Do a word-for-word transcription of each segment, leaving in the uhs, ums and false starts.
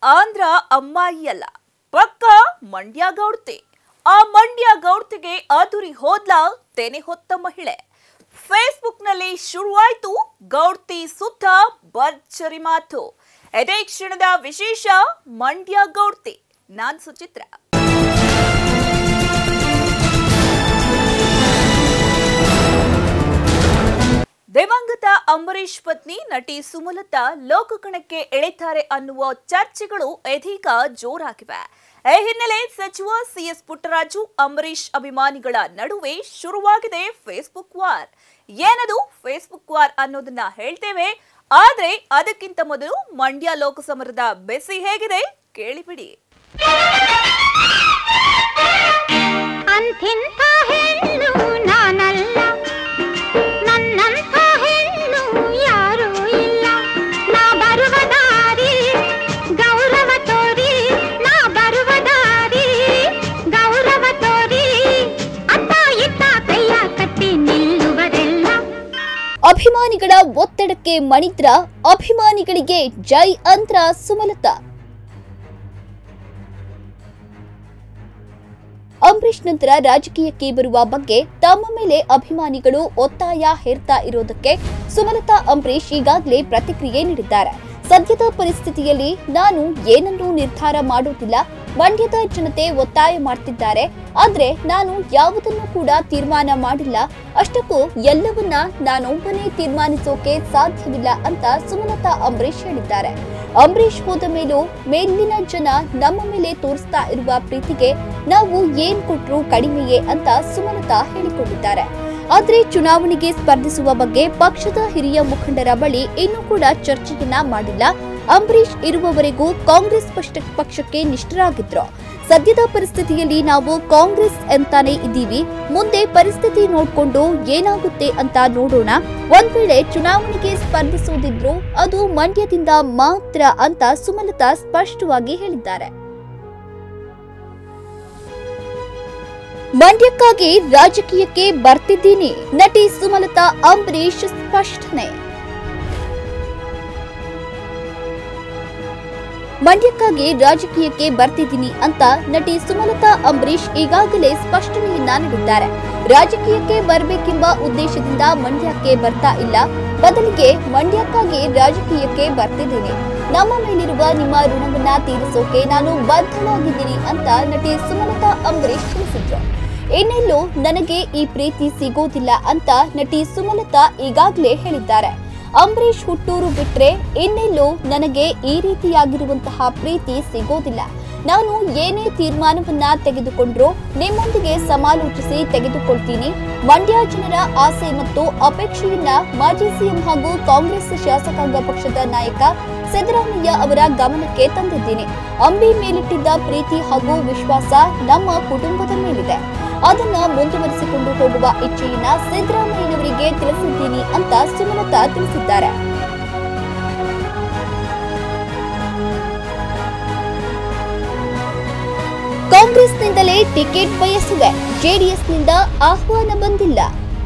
ಆಂಧ್ರ ಅಮ್ಮಾಯಿ ಅಲ್ಲ, ಪಕ್ಕ ಮಂಡ್ಯ ಗೌಡ್ತಿ. ಆ ಮಂಡ್ಯ ಗೌಡ್ತಿಗೆ ಅದುರಿ ಹೋದ್ಲ ತೆನೆ ಹೊತ್ತ ಮಹಿಳೆ. ಫೇಸ್ಬುಕ್ನಲ್ಲಿ ಶುರುವಾಯಿತು ಗೌಡ್ತಿ ಸುತ್ತ ಭರ್ಜರಿ ಮಾತು. ಇದೇ ಕ್ಷಣದ ವಿಶೇಷ ಮಂಡ್ಯ ಗೌಡ್ತಿ. ನಾನ್ ಸುಚಿತ್ರ. ದಿವಂಗತ ಅಂಬರೀಶ್ ಪತ್ನಿ ನಟಿ ಸುಮಲತಾ ಲೋಕಕಣಕ್ಕೆ ಎಳೆತಾರೆ ಅನ್ನುವ ಚರ್ಚೆಗಳು ಇದೀಗ ಜೋರಾಗಿವೆ. ಈ ಹಿನ್ನೆಲೆ ಸಚಿವ ಸಿಎಸ್ ಪುಟ್ಟರಾಜು ಅಂಬರೀಶ್ ಅಭಿಮಾನಿಗಳ ನಡುವೆ ಶುರುವಾಗಿದೆ ಫೇಸ್ಬುಕ್ ವಾರ್. ಏನದು ಫೇಸ್ಬುಕ್ ವಾರ್ ಅನ್ನೋದನ್ನ ಹೇಳ್ತೇವೆ. ಆದ್ರೆ ಅದಕ್ಕಿಂತ ಮೊದಲು ಮಂಡ್ಯ ಲೋಕಸಮರದ ಬೆಸಿ ಹೇಗಿದೆ ಕೇಳಿಬಿಡಿ. ಅಭಿಮಾನಿಗಳ ಒತ್ತಡಕ್ಕೆ ಮಣಿದ್ರ ಅಭಿಮಾನಿಗಳಿಗೆ ಜೈ ಅಂತ್ರ ಸುಮಲತಾ. ಅಂಬರೀಶ್ ನಂತರ ರಾಜಕೀಯಕ್ಕೆ ಬರುವ ಬಗ್ಗೆ ತಮ್ಮ ಮೇಲೆ ಅಭಿಮಾನಿಗಳು ಒತ್ತಾಯ ಹೇರ್ತಾ ಇರೋದಕ್ಕೆ ಸುಮಲತಾ ಅಂಬರೀಶ್ ಈಗಾಗಲೇ ಪ್ರತಿಕ್ರಿಯೆ ನೀಡಿದ್ದಾರೆ. ಸದ್ಯದ ಪರಿಸ್ಥಿತಿಯಲ್ಲಿ ನಾನು ಏನನ್ನೂ ನಿರ್ಧಾರ ಮಾಡುವುದಿಲ್ಲ. ಮಂಡ್ಯದ ಜನತೆ ಒತ್ತಾಯ ಮಾಡ್ತಿದ್ದಾರೆ, ಆದ್ರೆ ನಾನು ಯಾವುದನ್ನು ಕೂಡ ತೀರ್ಮಾನ ಮಾಡಿಲ್ಲ. ಅಷ್ಟಕ್ಕೂ ಎಲ್ಲವನ್ನ ನಾನೊಬ್ಬನೇ ತೀರ್ಮಾನಿಸೋಕೆ ಸಾಧ್ಯವಿಲ್ಲ ಅಂತ ಸುಮಲತಾ ಅಂಬರೀಶ್ ಹೇಳಿದ್ದಾರೆ. ಅಂಬರೀಶ್ ಹೋದ ಮೇಲೂ ಮೇಲಿನ ಜನ ನಮ್ಮ ಮೇಲೆ ತೋರಿಸ್ತಾ ಇರುವ ಪ್ರೀತಿಗೆ ನಾವು ಏನ್ ಕೊಟ್ರೂ ಕಡಿಮೆಯೇ ಅಂತ ಸುಮಲತಾ ಹೇಳಿಕೊಂಡಿದ್ದಾರೆ. ಆದ್ರೆ ಚುನಾವಣೆಗೆ ಸ್ಪರ್ಧಿಸುವ ಬಗ್ಗೆ ಪಕ್ಷದ ಹಿರಿಯ ಮುಖಂಡರ ಬಳಿ ಇನ್ನೂ ಕೂಡ ಚರ್ಚೆಯನ್ನ ಮಾಡಿಲ್ಲ. ಅಂಬರೀಶ್ ಇರುವವರೆಗೂ ಕಾಂಗ್ರೆಸ್ ಪಕ್ಷಕ್ಕೆ ನಿಷ್ಠರಾಗಿದ್ರು. ಸದ್ಯದ ಪರಿಸ್ಥಿತಿಯಲ್ಲಿ ನಾವು ಕಾಂಗ್ರೆಸ್ ಅಂತಾನೆ ಇದ್ದೀವಿ. ಮುಂದೆ ಪರಿಸ್ಥಿತಿ ನೋಡ್ಕೊಂಡು ಏನಾಗುತ್ತೆ ಅಂತ ನೋಡೋಣ. ಒಂದ್ ವೇಳೆ ಚುನಾವಣೆಗೆ ಸ್ಪರ್ಧಿಸೋದಿದ್ರು ಅದು ಮಂಡ್ಯದಿಂದ ಮಾತ್ರ ಅಂತ ಸುಮಲತಾ ಸ್ಪಷ್ಟವಾಗಿ ಹೇಳಿದ್ದಾರೆ. ಮಂಡ್ಯಕ್ಕಾಗಿ ರಾಜಕೀಯಕ್ಕೆ ಬರ್ತಿದ್ದೀನಿ, ನಟಿ ಸುಮಲತಾ ಅಂಬರೀಶ್ ಸ್ಪಷ್ಟನೆ. ಮಂಡ್ಯಕ್ಕಾಗಿ ರಾಜಕೀಯಕ್ಕೆ ಬರ್ತಿದ್ದೀನಿ ಅಂತ ನಟಿ ಸುಮಲತಾ ಅಂಬರೀಶ್ ಈಗಾಗಲೇ ಸ್ಪಷ್ಟನೆಯನ್ನ ನೀಡಿದ್ದಾರೆ. ರಾಜಕೀಯಕ್ಕೆ ಬರಬೇಕೆಂಬ ಉದ್ದೇಶದಿಂದ ಮಂಡ್ಯಕ್ಕೆ ಬರ್ತಾ ಇಲ್ಲ, ಬದಲಿಗೆ ಮಂಡ್ಯಕ್ಕಾಗಿ ರಾಜಕೀಯಕ್ಕೆ ಬರ್ತಿದ್ದೀನಿ. ನಮ್ಮ ಮೇಲಿರುವ ನಿಮ್ಮ ಋಣವನ್ನ ತೀರಿಸೋಕೆ ನಾನು ಬದ್ಧನಾಗಿದ್ದೀನಿ ಅಂತ ನಟಿ ಸುಮಲತಾ ಅಂಬರೀಶ್ ತಿಳಿಸಿದ್ರು. ಇನ್ನೆಲ್ಲೂ ನನಗೆ ಈ ಪ್ರೀತಿ ಸಿಗೋದಿಲ್ಲ ಅಂತ ನಟಿ ಸುಮಲತಾ ಈಗಾಗಲೇ ಹೇಳಿದ್ದಾರೆ. ಅಂಬರೀಶ್ ಹುಟ್ಟೂರು ಬಿಟ್ರೆ ಇನ್ನೆಲ್ಲೂ ನನಗೆ ಈ ರೀತಿಯಾಗಿರುವಂತಹ ಪ್ರೀತಿ ಸಿಗೋದಿಲ್ಲ. ನಾನು ಏನೇ ತೀರ್ಮಾನವನ್ನ ತೆಗೆದುಕೊಂಡ್ರೂ ನಿಮ್ಮೊಂದಿಗೆ ಸಮಾಲೋಚಿಸಿ ತೆಗೆದುಕೊಳ್ತೀನಿ. ಮಂಡ್ಯ ಜನರ ಆಸೆ ಮತ್ತು ಅಪೇಕ್ಷೆಯನ್ನ ಮಾಜಿ ಸಿಎಂ ಹಾಗೂ ಕಾಂಗ್ರೆಸ್ ಶಾಸಕಾಂಗ ಪಕ್ಷದ ನಾಯಕ ಸಿದ್ದರಾಮಯ್ಯ ಅವರ ಗಮನಕ್ಕೆ ತಂದಿದ್ದೀನಿ. ಅಂಬಿ ಮೇಲಿಟ್ಟಿದ್ದ ಪ್ರೀತಿ ಹಾಗೂ ವಿಶ್ವಾಸ ನಮ್ಮ ಕುಟುಂಬದ ಮೇಲಿದೆ. ಅದನ್ನ ಮುಂದುವರಿಸಿಕೊಂಡು ಹೋಗುವ ಇಚ್ಛೆಯನ್ನ ಸಿದ್ದರಾಮಯ್ಯನವರಿಗೆ ತಿಳಿಸಿದ್ದೀನಿ ಅಂತ ಸುಮಲತಾ ತಿಳಿಸಿದ್ದಾರೆ. ಕಾಂಗ್ರೆಸ್ನಿಂದಲೇ ಟಿಕೆಟ್ ಬಯಸಿದೆ, ಜೆಡಿಎಸ್ನಿಂದ ಆಹ್ವಾನ ಬಂದಿಲ್ಲ.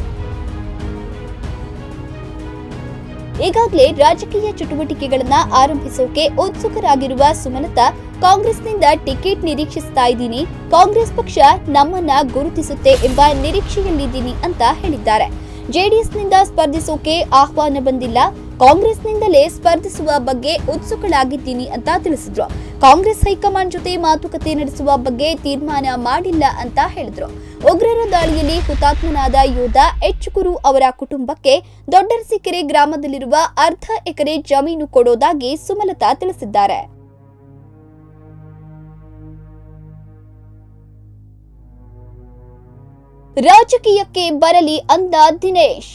ಈಗಾಗಲೇ ರಾಜಕೀಯ ಚಟುವಟಿಕೆಗಳನ್ನ ಆರಂಭಿಸೋಕೆ ಉತ್ಸುಕರಾಗಿರುವ ಸುಮಲತಾ ಕಾಂಗ್ರೆಸ್ನಿಂದ ಟಿಕೆಟ್ ನಿರೀಕ್ಷಿಸ್ತಾ ಇದ್ದೀನಿ. ಕಾಂಗ್ರೆಸ್ ಪಕ್ಷ ನಮ್ಮನ್ನ ಗುರುತಿಸುತ್ತೆ ಎಂಬ ನಿರೀಕ್ಷೆಯಲ್ಲಿದ್ದೀನಿ ಅಂತ ಹೇಳಿದ್ದಾರೆ. ಜೆಡಿಎಸ್ನಿಂದ ಸ್ಪರ್ಧಿಸೋಕೆ ಆಹ್ವಾನ ಬಂದಿಲ್ಲ, ಕಾಂಗ್ರೆಸ್ನಿಂದಲೇ ಸ್ಪರ್ಧಿಸುವ ಬಗ್ಗೆ ಉತ್ಸುಕಳಾಗಿದ್ದೀನಿ ಅಂತ ತಿಳಿಸಿದ್ರು. ಕಾಂಗ್ರೆಸ್ ಹೈಕಮಾಂಡ್ ಜೊತೆ ಮಾತುಕತೆ ನಡೆಸುವ ಬಗ್ಗೆ ತೀರ್ಮಾನ ಮಾಡಿಲ್ಲ ಅಂತ ಹೇಳಿದ್ರು. ಉಗ್ರರ ದಾಳಿಯಲ್ಲಿ ಹುತಾತ್ಮನಾದ ಯೋಧ ಎಚ್ ಗುರು ಅವರ ಕುಟುಂಬಕ್ಕೆ ದೊಡ್ಡರಸಿಕೆರೆ ಗ್ರಾಮದಲ್ಲಿರುವ ಅರ್ಧ ಎಕರೆ ಜಮೀನು ಕೊಡೋದಾಗಿ ಸುಮಲತಾ ತಿಳಿಸಿದ್ದಾರೆ. ರಾಜಕೀಯಕ್ಕೆ ಬರಲಿ ಅಂದ ದಿನೇಶ್.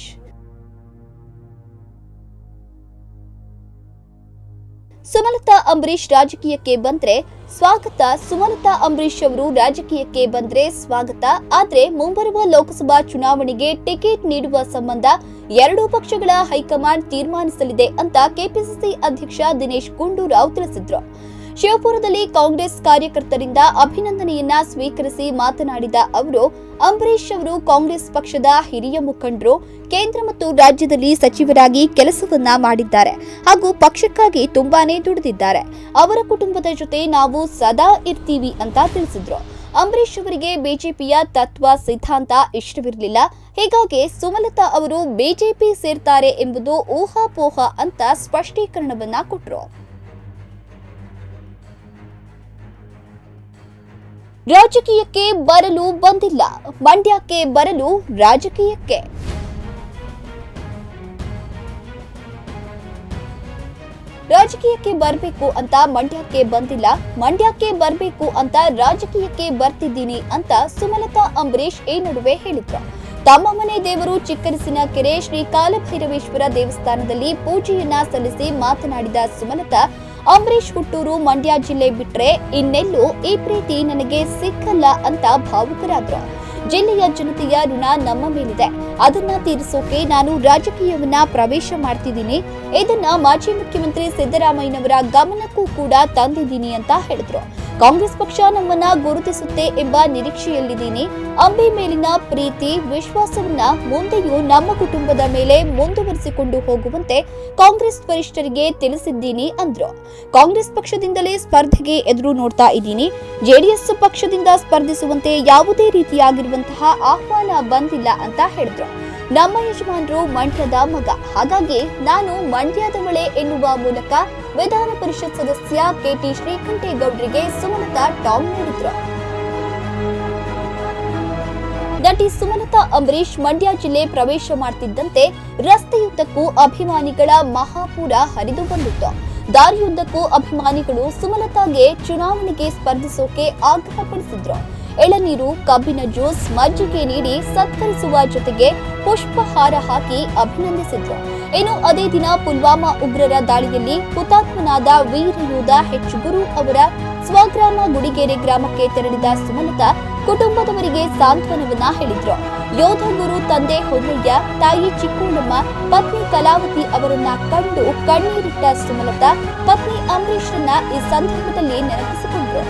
ಸುಮಲತಾ ಅಂಬರೀಶ್ ರಾಜಕೀಯಕ್ಕೆ ಬಂದ್ರೆ ಸ್ವಾಗತ. ಸುಮಲತಾ ಅಂಬರೀಶ್ ಅವರು ರಾಜಕೀಯಕ್ಕೆ ಬಂದ್ರೆ ಸ್ವಾಗತ. ಆದ್ರೆ ಮುಂಬರುವ ಲೋಕಸಭಾ ಚುನಾವಣೆಗೆ ಟಿಕೆಟ್ ನೀಡುವ ಸಂಬಂಧ ಎರಡೂ ಪಕ್ಷಗಳ ಹೈಕಮಾಂಡ್ ತೀರ್ಮಾನಿಸಲಿದೆ ಅಂತ ಕೆಪಿಸಿಸಿ ಅಧ್ಯಕ್ಷ ದಿನೇಶ್ ಗುಂಡೂರಾವ್ ತಿಳಿಸಿದ್ರು. ಶಿವಪುರದಲ್ಲಿ ಕಾಂಗ್ರೆಸ್ ಕಾರ್ಯಕರ್ತರಿಂದ ಅಭಿನಂದನೆಯನ್ನ ಸ್ವೀಕರಿಸಿ ಮಾತನಾಡಿದ ಅವರು, ಅಂಬರೀಶ್ ಅವರು ಕಾಂಗ್ರೆಸ್ ಪಕ್ಷದ ಹಿರಿಯ ಮುಖಂಡರು, ಕೇಂದ್ರ ಮತ್ತು ರಾಜ್ಯದಲ್ಲಿ ಸಚಿವರಾಗಿ ಕೆಲಸವನ್ನ ಮಾಡಿದ್ದಾರೆ ಹಾಗೂ ಪಕ್ಷಕ್ಕಾಗಿ ತುಂಬಾನೇ ದುಡಿದಿದ್ದಾರೆ. ಅವರ ಕುಟುಂಬದ ಜೊತೆ ನಾವು ಸದಾ ಇರ್ತೀವಿ ಅಂತ ತಿಳಿಸಿದ್ರು. ಅಂಬರೀಶ್ ಅವರಿಗೆ ಬಿಜೆಪಿಯ ತತ್ವ ಸಿದ್ಧಾಂತ ಇಷ್ಟವಿರಲಿಲ್ಲ. ಹೀಗಾಗಿ ಸುಮಲತಾ ಅವರು ಬಿಜೆಪಿ ಸೇರ್ತಾರೆ ಎಂಬುದು ಊಹಾಪೋಹ ಅಂತ ಸ್ಪಷ್ಟೀಕರಣವನ್ನ ಕೊಟ್ಟರು. ರಾಜಕೀಯಕ್ಕೆ ಬರಲು ಬಂದಿಲ್ಲ, ಮಂಡ್ಯಕ್ಕೆ ಬರಲು ರಾಜಕೀಯಕ್ಕೆ. ರಾಜಕೀಯಕ್ಕೆ ಬರಬೇಕು ಅಂತ ಮಂಡ್ಯಕ್ಕೆ ಬಂದಿಲ್ಲ, ಮಂಡ್ಯಕ್ಕೆ ಬರಬೇಕು ಅಂತ ರಾಜಕೀಯಕ್ಕೆ ಬರ್ತಿದ್ದೀನಿ ಅಂತ ಸುಮಲತಾ ಅಂಬರೀಶ್ ಈ ನಡುವೆ ಹೇಳಿದ್ರು. ತಮ್ಮ ಮನೆ ದೇವರು ಚಿಕ್ಕರಸಿನ ಕೆರೆ ಶ್ರೀ ಕಾಲಭೈರವೇಶ್ವರ ದೇವಸ್ಥಾನದಲ್ಲಿ ಪೂಜೆಯನ್ನ ಸಲ್ಲಿಸಿ ಮಾತನಾಡಿದ ಸುಮಲತಾ, ಅಂಬರೀಶ್ ಹುಟ್ಟೂರು ಮಂಡ್ಯ ಜಿಲ್ಲೆ ಬಿಟ್ರೆ ಇನ್ನೆಲ್ಲೂ ಈ ಪ್ರೀತಿ ನನಗೆ ಸಿಕ್ಕಲ್ಲ ಅಂತ ಭಾವುಕರಾದ್ರು. ಜಿಲ್ಲೆಯ ಜನತೆಯ ಋಣ ನಮ್ಮ ಮೇಲಿದೆ, ಅದನ್ನ ತೀರಿಸೋಕೆ ನಾನು ರಾಜಕೀಯವನ್ನ ಪ್ರವೇಶ ಮಾಡ್ತಿದ್ದೀನಿ. ಇದನ್ನ ಮಾಜಿ ಮುಖ್ಯಮಂತ್ರಿ ಸಿದ್ದರಾಮಯ್ಯನವರ ಗಮನಕ್ಕೂ ಕೂಡ ತಂದಿದ್ದೀನಿ ಅಂತ ಹೇಳಿದ್ರು. ಕಾಂಗ್ರೆಸ್ ಪಕ್ಷ ನಮ್ಮನ್ನ ಗುರುತಿಸುತ್ತೆ ಎಂಬ ನಿರೀಕ್ಷೆಯಲ್ಲಿದ್ದೀನಿ. ಅಂಬಿ ಮೇಲಿನ ಪ್ರೀತಿ ವಿಶ್ವಾಸವನ್ನ ಮುಂದೆಯೂ ನಮ್ಮ ಕುಟುಂಬದ ಮೇಲೆ ಮುಂದುವರಿಸಿಕೊಂಡು ಹೋಗುವಂತೆ ಕಾಂಗ್ರೆಸ್ ವರಿಷ್ಠರಿಗೆ ತಿಳಿಸಿದ್ದೀನಿ ಅಂದ್ರು. ಕಾಂಗ್ರೆಸ್ ಪಕ್ಷದಿಂದಲೇ ಸ್ಪರ್ಧೆಗೆ ಎದುರು ನೋಡ್ತಾ ಇದ್ದೀನಿ. ಜೆಡಿಎಸ್ ಪಕ್ಷದಿಂದ ಸ್ಪರ್ಧಿಸುವಂತೆ ಯಾವುದೇ ರೀತಿಯಾಗಿರುವಂತಹ ಆಹ್ವಾನ ಬಂದಿಲ್ಲ ಅಂತ ಹೇಳಿದ್ರು. ನಮ್ಮ ಯಜಮಾನರು ಮಂಡ್ಯದ ಮಗ, ಹಾಗಾಗಿ ನಾನು ಮಂಡ್ಯದವಳೆ ಎನ್ನುವ ಮೂಲಕ ವಿಧಾನ ಪರಿಷತ್ ಸದಸ್ಯ ಕೆಟಿ ಶ್ರೀಕಂಠೇಗೌಡರಿಗೆ ಸುಮಲತಾ ಟಾಂಗ್ ನೀಡಿದ್ರು. ನಟಿ ಸುಮಲತಾ ಅಂಬರೀಶ್ ಮಂಡ್ಯ ಜಿಲ್ಲೆ ಪ್ರವೇಶ ಮಾಡ್ತಿದ್ದಂತೆ ರಸ್ತೆಯುದ್ದಕ್ಕೂ ಅಭಿಮಾನಿಗಳ ಮಹಾಪೂರ ಹರಿದು ಬಂದಿತ್ತು. ದಾರಿಯುದ್ದಕ್ಕೂ ಅಭಿಮಾನಿಗಳು ಸುಮಲತಾಗೆ ಚುನಾವಣೆಗೆ ಸ್ಪರ್ಧಿಸೋಕೆ ಆಗ್ರಹಪಡಿಸಿದ್ರು. ಎಳನೀರು, ಕಬ್ಬಿನ ಜ್ಯೂಸ್, ಮಜ್ಜಿಗೆ ನೀಡಿ ಸತ್ಕರಿಸುವ ಜೊತೆಗೆ ಪುಷ್ಪಹಾರ ಹಾಕಿ ಅಭಿನಂದಿಸಿದ್ರು. ಇನ್ನು ಅದೇ ದಿನ ಪುಲ್ವಾಮಾ ಉಗ್ರರ ದಾಳಿಯಲ್ಲಿ ಹುತಾತ್ಮನಾದ ವೀರಯೋಧ ಎಚ್ ಗುರು ಅವರ ಸ್ವಗ್ರಾಮ ಗುಡಿಗೆರೆ ಗ್ರಾಮಕ್ಕೆ ತೆರಳಿದ ಸುಮಲತಾ ಕುಟುಂಬದವರಿಗೆ ಸಾಂತ್ವನವನ್ನ ಹೇಳಿದ್ರು. ಯೋಧ ಗುರು ತಂದೆ ಹೊನ್ನಯ್ಯ, ತಾಯಿ ಚಿಕ್ಕೂಳಮ್ಮ, ಪತ್ನಿ ಕಲಾವತಿ ಅವರನ್ನ ಕಂಡು ಕಣ್ಣೀರಿಟ್ಟ ಸುಮಲತಾ ಪತ್ನಿ ಅಂಬರೀಶ್ರನ್ನ ಈ ಸಂದರ್ಭದಲ್ಲಿ ನೆನಪಿಸಿಕೊಂಡ್ರು.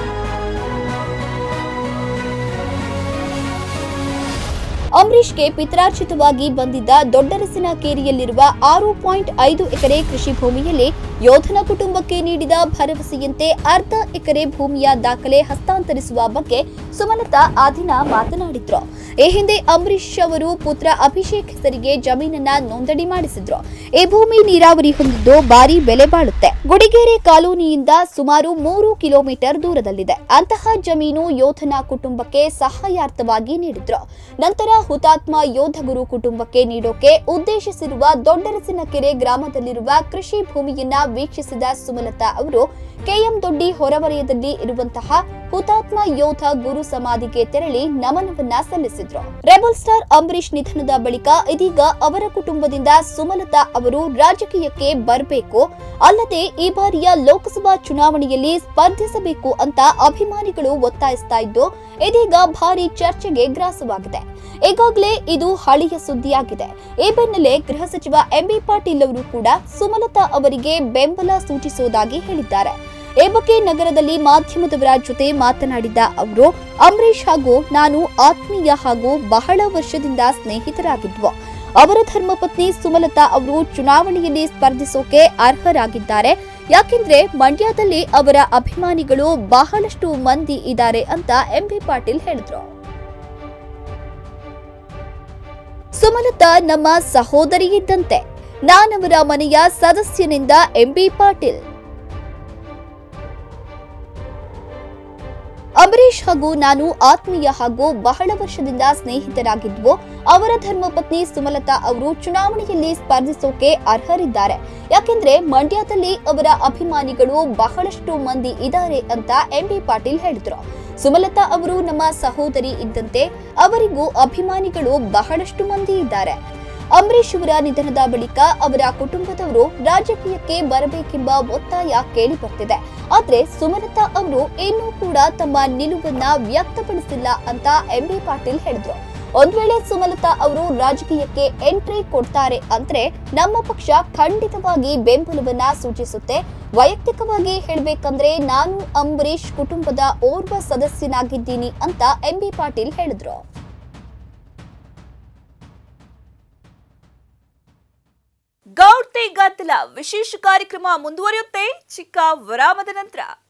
ಅಂಬರೀಶ್ಗೆ ಪಿತ್ರಾರ್ಜಿತವಾಗಿ ಬಂದಿದ್ದ ದೊಡ್ಡರಸಿನ ಕೇರಿಯಲ್ಲಿರುವ ಆರು ಪಾಯಿಂಟ್ ಐದು ಎಕರೆ ಕೃಷಿ ಭೂಮಿಯಲ್ಲಿ ಯೋಧನ ಕುಟುಂಬಕ್ಕೆ ನೀಡಿದ ಭರವಸೆಯಂತೆ ಅರ್ಧ ಎಕರೆ ಭೂಮಿಯ ದಾಖಲೆ ಹಸ್ತಾಂತರಿಸುವ ಬಗ್ಗೆ ಸುಮಲತಾ ಆ ದಿನ ಮಾತನಾಡಿದ್ರು. ಈ ಹಿಂದೆ ಅಂಬರೀಶ್ ಅವರು ಪುತ್ರ ಅಭಿಷೇಕ್ ಹೆಸರಿಗೆ ಜಮೀನನ್ನ ನೋಂದಣಿ ಮಾಡಿಸಿದ್ರು. ಈ ಭೂಮಿ ನೀರಾವರಿ ಹೊಂದಿದ್ದು ಭಾರಿ ಬೆಲೆ ಬಾಳುತ್ತೆ. ಗುಡಿಗೆರೆ ಕಾಲೋನಿಯಿಂದ ಸುಮಾರು ಮೂರು ಕಿಲೋಮೀಟರ್ ದೂರದಲ್ಲಿದೆ. ಅಂತಹ ಜಮೀನು ಯೋಧನ ಕುಟುಂಬಕ್ಕೆ ಸಹಾಯಾರ್ಥವಾಗಿ ನೀಡಿದ್ರು. ನಂತರ ಹುತಾತ್ಮ ಯೋಧ ಗುರು ಕುಟುಂಬಕ್ಕೆ ನೀಡೋಕೆ ಉದ್ದೇಶಿಸಿರುವ ದೊಡ್ಡರಸಿನ ಕೆರೆ ಗ್ರಾಮದಲ್ಲಿರುವ ಕೃಷಿ ಭೂಮಿಯನ್ನ ವೀಕ್ಷಿಸಿದ ಸುಮಲತಾ ಅವರು ಕೆಎಂ ದೊಡ್ಡಿ ಹೊರವಲಯದಲ್ಲಿ ಇರುವಂತಹ ಹುತಾತ್ಮ ಯೋಧ ಗುರು ಸಮಾಧಿಗೆ ತೆರಳಿ ನಮನವನ್ನ ಸಲ್ಲಿಸಿದ್ರು. ರೆಬಲ್ ಸ್ಟಾರ್ ಅಂಬರೀಶ್ ನಿಧನದ ಬಳಿಕ ಇದೀಗ ಅವರ ಕುಟುಂಬದಿಂದ ಸುಮಲತಾ ಅವರು ರಾಜಕೀಯಕ್ಕೆ ಬರಬೇಕು, ಅಲ್ಲದೆ ಈ ಬಾರಿಯ ಲೋಕಸಭಾ ಚುನಾವಣೆಯಲ್ಲಿ ಸ್ಪರ್ಧಿಸಬೇಕು ಅಂತ ಅಭಿಮಾನಿಗಳು ಒತ್ತಾಯಿಸ್ತಾ ಇದ್ದು ಇದೀಗ ಭಾರಿ ಚರ್ಚೆಗೆ ಗ್ರಾಸವಾಗಿದೆ. ಈಗಾಗಲೇ ಇದು ಹಳೆಯ ಸುದ್ದಿಯಾಗಿದೆ. ಈ ಬೆನ್ನಲ್ಲೇ ಗೃಹ ಸಚಿವ ಎಂಬಿ ಪಾಟೀಲ್ ಅವರು ಕೂಡ ಸುಮಲತಾ ಅವರಿಗೆ ಬೆಂಬಲ ಸೂಚಿಸುವುದಾಗಿ ಹೇಳಿದ್ದಾರೆ. ಈ ಬಗ್ಗೆ ನಗರದಲ್ಲಿ ಮಾಧ್ಯಮದವರ ಜೊತೆ ಮಾತನಾಡಿದ ಅವರು, ಅಂಬರೀಶ್ ಹಾಗೂ ನಾನು ಆತ್ಮೀಯ ಹಾಗೂ ಬಹಳ ವರ್ಷದಿಂದ ಸ್ನೇಹಿತರಾಗಿದ್ವು. ಅವರ ಧರ್ಮಪತ್ನಿ ಸುಮಲತಾ ಅವರು ಚುನಾವಣೆಯಲ್ಲಿ ಸ್ಪರ್ಧಿಸೋಕೆ ಅರ್ಹರಾಗಿದ್ದಾರೆ. ಯಾಕೆಂದ್ರೆ ಮಂಡ್ಯದಲ್ಲಿ ಅವರ ಅಭಿಮಾನಿಗಳು ಬಹಳಷ್ಟು ಮಂದಿ ಇದ್ದಾರೆ ಅಂತ ಎಂಬಿ ಪಾಟೀಲ್ ಹೇಳಿದ್ರು. ಸುಮಲತಾ ನಮ್ಮ ಸಹೋದರಿ ಇದ್ದಂತೆ, ನಾನವರ ಮನೆಯ ಸದಸ್ಯನಿಂದ ಎಂಬಿ ಪಾಟೀಲ್. ಅಂಬರೀಶ್ ಹಾಗೂ ನಾನು ಆತ್ಮೀಯ ಹಾಗೂ ಬಹಳ ವರ್ಷದಿಂದ ಸ್ನೇಹಿತರಾಗಿದ್ವು. ಅವರ ಧರ್ಮಪತ್ನಿ ಸುಮಲತಾ ಅವರು ಚುನಾವಣೆಯಲ್ಲಿ ಸ್ಪರ್ಧಿಸೋಕೆ ಅರ್ಹರಿದ್ದಾರೆ. ಯಾಕೆಂದ್ರೆ ಮಂಡ್ಯದಲ್ಲಿ ಅವರ ಅಭಿಮಾನಿಗಳು ಬಹಳಷ್ಟು ಮಂದಿ ಇದ್ದಾರೆ ಅಂತ ಎಂಬಿ ಪಾಟೀಲ್ ಹೇಳಿದ್ರು. ಸುಮಲತಾ ಅವರು ನಮ್ಮ ಸಹೋದರಿ ಇದ್ದಂತೆ, ಅವರಿಗೂ ಅಭಿಮಾನಿಗಳು ಬಹಳಷ್ಟು ಮಂದಿ ಇದ್ದಾರೆ. ಅಂಬರೀಶ್ ಅವರ ನಿಧನದ ಬಳಿಕ ಅವರ ಕುಟುಂಬದವರು ರಾಜಕೀಯಕ್ಕೆ ಬರಬೇಕೆಂಬ ಒತ್ತಾಯ ಕೇಳಿ ಬರ್ತಿದೆ. ಆದ್ರೆ ಸುಮಲತಾ ಅವರು ಇನ್ನೂ ಕೂಡ ತಮ್ಮ ನಿಲುವನ್ನ ವ್ಯಕ್ತಪಡಿಸಿಲ್ಲ ಅಂತ ಎಂಬಿ ಪಾಟೀಲ್ ಹೇಳಿದ್ರು. ಒಂದ್ ವೇಳೆ ಸುಮಲತಾ ಅವರು ರಾಜಕೀಯಕ್ಕೆ ಎಂಟ್ರಿ ಕೊಡ್ತಾರೆ ಅಂದ್ರೆ ನಮ್ಮ ಪಕ್ಷ ಖಂಡಿತವಾಗಿ ಬೆಂಬಲವನ್ನ ಸೂಚಿಸುತ್ತೆ. ವೈಯಕ್ತಿಕವಾಗಿ ಹೇಳಬೇಕಂದ್ರೆ ನಾನು ಅಂಬರೀಶ್ ಕುಟುಂಬದ ಓರ್ವ ಸದಸ್ಯನಾಗಿದ್ದೀನಿ ಅಂತ ಎಂ ಬಿ ಪಾಟೀಲ್ ಹೇಳಿದ್ರು. ಗೌಡ್ತಿ ಗದ್ದಲ ವಿಶೇಷ ಕಾರ್ಯಕ್ರಮ ಮುಂದುವರಿಯುತ್ತೆ ಚಿಕ್ಕ ವಿರಾಮದ ನಂತರ.